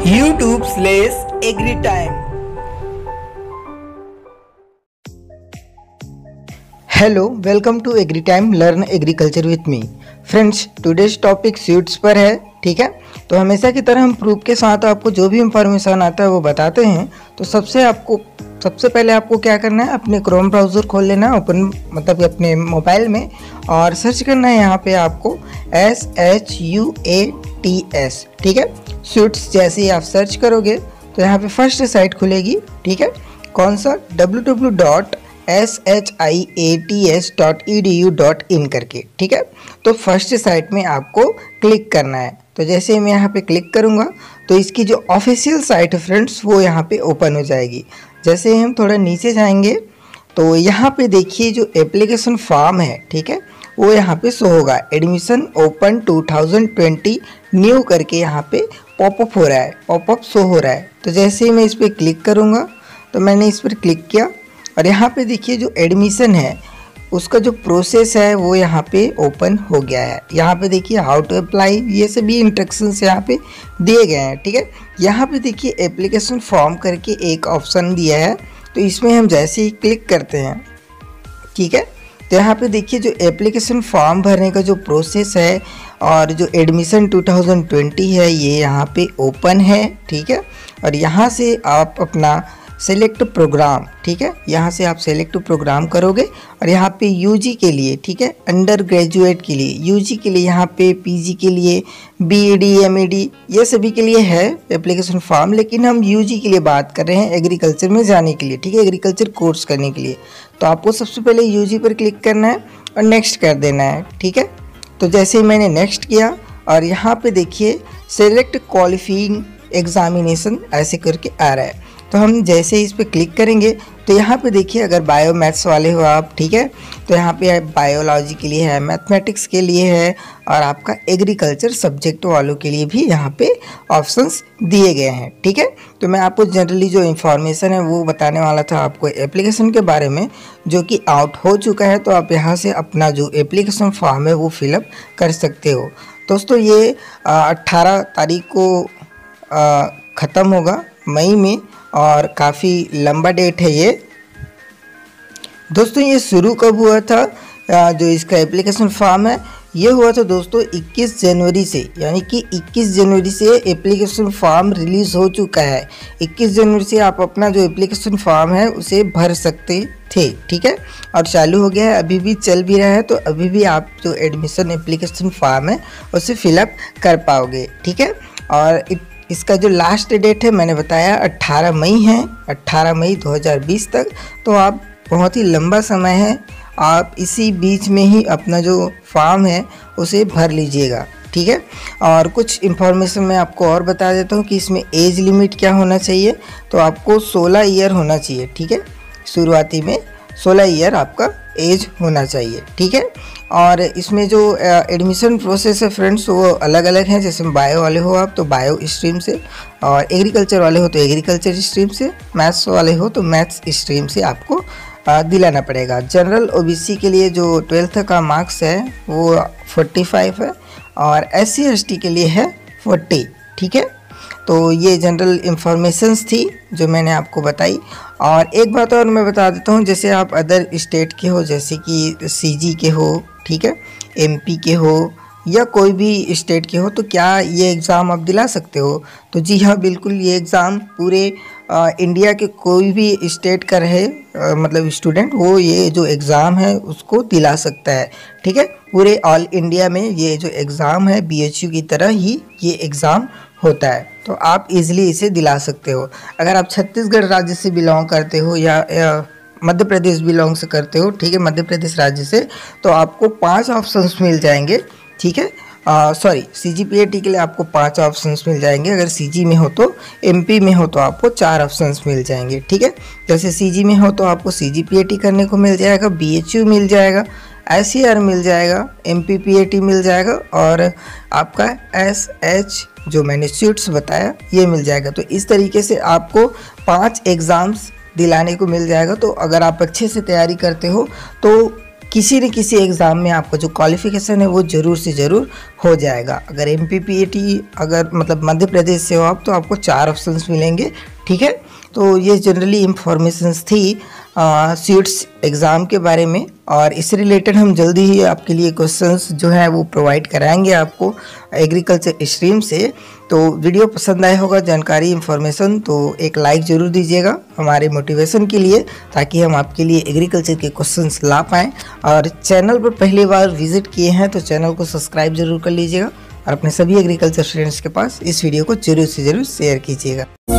YouTube slash Agri Time. Hello, welcome to Agri Time. Learn agriculture with me. Friends, today's topic seeds पर है, ठीक है। तो हमेशा की तरह हम प्रूफ के साथ आपको जो भी इंफॉर्मेशन आता है वो बताते हैं। तो सबसे पहले आपको क्या करना है, अपने क्रोम ब्राउज़र खोल लेना है, ओपन मतलब अपने मोबाइल में, और सर्च करना है यहाँ पे आपको SHUATS, ठीक है। सीड्स जैसे ही आप सर्च करोगे तो यहाँ पे फर्स्ट साइट खुलेगी, ठीक है। कौन सा? www.shiats.edu.in करके, ठीक है। तो फर्स्ट साइट में आपको क्लिक करना है। तो जैसे ही मैं यहाँ पे क्लिक करूँगा तो इसकी जो ऑफिशियल साइट है फ्रेंड्स वो यहाँ पे ओपन हो जाएगी। जैसे ही हम थोड़ा नीचे जाएंगे तो यहाँ पे देखिए जो एप्लीकेशन फॉर्म है, ठीक है, वो यहाँ पे शो होगा। एडमिशन ओपन 2020 न्यू करके यहाँ पे पॉपअप हो रहा है, पॉपअप शो हो रहा है। तो जैसे ही मैं इस पर क्लिक करूँगा तो मैंने इस पर क्लिक किया और यहाँ पे देखिए जो एडमिशन है उसका जो प्रोसेस है वो यहाँ पे ओपन हो गया है। यहाँ पे देखिए हाउ टू अप्लाई, ये सभी इंस्ट्रक्शंस यहाँ पे दिए गए हैं, ठीक है। यहाँ पे देखिए एप्लीकेशन फॉर्म करके एक ऑप्शन दिया है, तो इसमें हम जैसे ही क्लिक करते हैं, ठीक है, तो यहाँ पे देखिए जो एप्लीकेशन फॉर्म भरने का जो प्रोसेस है और जो एडमिशन 2020 है ये यहाँ पे ओपन है, ठीक है। और यहाँ से आप अपना सेलेक्ट प्रोग्राम, ठीक है, यहाँ से आप सेलेक्ट प्रोग्राम करोगे और यहाँ पे यूजी के लिए, ठीक है, अंडर ग्रेजुएट के लिए, यूजी के लिए, यहाँ पे पीजी के लिए, बीईडी एमईडी ये सभी के लिए है एप्लीकेशन फॉर्म, लेकिन हम यूजी के लिए बात कर रहे हैं एग्रीकल्चर में जाने के लिए, ठीक है, एग्रीकल्चर कोर्स करने के लिए। तो आपको सबसे पहले यूजी पर क्लिक करना है और नेक्स्ट कर देना है, ठीक है। तो जैसे ही मैंने नेक्स्ट किया और यहाँ पे देखिए सेलेक्ट क्वालिफाइंग एग्जामिनेशन ऐसे करके आ रहा है। तो हम जैसे ही इस पर क्लिक करेंगे तो यहाँ पे देखिए अगर बायो मैथ्स वाले हो आप, ठीक है, तो यहाँ पे बायोलॉजी के लिए है, मैथमेटिक्स के लिए है और आपका एग्रीकल्चर सब्जेक्ट वालों के लिए भी यहाँ पे ऑप्शंस दिए गए हैं, ठीक है। तो मैं आपको जनरली जो इन्फॉर्मेशन है वो बताने वाला था आपको एप्लीकेशन के बारे में, जो कि आउट हो चुका है। तो आप यहाँ से अपना जो एप्लीकेशन फॉर्म है वो फिलअप कर सकते हो। दोस्तों ये 18 तारीख को ख़त्म होगा मई में, और काफ़ी लंबा डेट है ये। दोस्तों ये शुरू कब हुआ था, जो इसका एप्लीकेशन फॉर्म है ये हुआ था दोस्तों 21 जनवरी से, यानी कि 21 जनवरी से एप्लीकेशन फॉर्म रिलीज़ हो चुका है। 21 जनवरी से आप अपना जो एप्लीकेशन फॉर्म है उसे भर सकते थे, ठीक है, और चालू हो गया है, अभी भी चल भी रहा है। तो अभी भी आप जो एडमिशन एप्लीकेशन फॉर्म है उसे फिलअप कर पाओगे, ठीक है। और इसका जो लास्ट डेट है मैंने बताया 18 मई है, 18 मई 2020 तक। तो आप बहुत ही लंबा समय है, आप इसी बीच में ही अपना जो फॉर्म है उसे भर लीजिएगा, ठीक है। और कुछ इन्फॉर्मेशन मैं आपको और बता देता हूँ कि इसमें एज लिमिट क्या होना चाहिए। तो आपको 16 ईयर होना चाहिए, ठीक है, शुरुआती में 16 ईयर आपका एज होना चाहिए, ठीक है। और इसमें जो एडमिशन प्रोसेस है फ्रेंड्स वो अलग अलग हैं। जैसे बायो वाले हो आप तो बायो स्ट्रीम से, और एग्रीकल्चर वाले हो तो एग्रीकल्चर स्ट्रीम से, मैथ्स वाले हो तो मैथ्स स्ट्रीम से आपको दिलाना पड़ेगा। जनरल ओबीसी के लिए जो 12th का मार्क्स है वो 45 है और SC ST के लिए है 40, ठीक है। तो ये जनरल इंफॉर्मेशंस थी जो मैंने आपको बताई। और एक बात और मैं बता देता हूँ, जैसे आप अदर स्टेट के हो, जैसे कि CG के हो, ठीक है, MP के हो या कोई भी स्टेट के हो, तो क्या ये एग्ज़ाम आप दिला सकते हो? तो जी हाँ, बिल्कुल, ये एग्ज़ाम पूरे इंडिया के कोई भी स्टेट का रहे मतलब स्टूडेंट, वो ये जो एग्ज़ाम है उसको दिला सकता है, ठीक है। पूरे ऑल इंडिया में ये जो एग्ज़ाम है BHU की तरह ही ये एग्ज़ाम होता है, तो आप इजीली इसे दिला सकते हो। अगर आप छत्तीसगढ़ राज्य से बिलोंग करते हो या मध्य प्रदेश बिलोंग से करते हो, ठीक है, मध्य प्रदेश राज्य से, तो आपको 5 ऑप्शंस मिल जाएंगे, ठीक है। सॉरी, CGPAT के लिए आपको 5 ऑप्शंस मिल जाएंगे। अगर CG में हो तो, MP में हो तो आपको 4 ऑप्शंस मिल जाएंगे, ठीक है। जैसे CG में हो तो आपको CGPAT करने को मिल जाएगा, BHU मिल जाएगा, SCR मिल जाएगा, MPPAT मिल जाएगा और आपका SH जो मैंने सीट्स बताया ये मिल जाएगा। तो इस तरीके से आपको 5 एग्ज़ाम्स दिलाने को मिल जाएगा। तो अगर आप अच्छे से तैयारी करते हो तो किसी न किसी एग्ज़ाम में आपका जो क्वालिफ़िकेशन है वो ज़रूर से ज़रूर हो जाएगा। अगर MPPAT अगर मतलब मध्य प्रदेश से हो आप, तो आपको 4 ऑप्शंस मिलेंगे, ठीक है। तो ये जनरली इंफॉर्मेशंस थी सीट्स एग्ज़ाम के बारे में, और इससे रिलेटेड हम जल्दी ही आपके लिए क्वेश्चंस जो है वो प्रोवाइड कराएंगे आपको एग्रीकल्चर स्ट्रीम से। तो वीडियो पसंद आया होगा, जानकारी इन्फॉर्मेशन, तो एक लाइक ज़रूर दीजिएगा हमारे मोटिवेशन के लिए, ताकि हम आपके लिए एग्रीकल्चर के क्वेश्चंस ला पाएँ। और चैनल पर पहली बार विजिट किए हैं तो चैनल को सब्सक्राइब जरूर कर लीजिएगा, और अपने सभी एग्रीकल्चर स्टूडेंट्स के पास इस वीडियो को जरूर से ज़रूर शेयर कीजिएगा।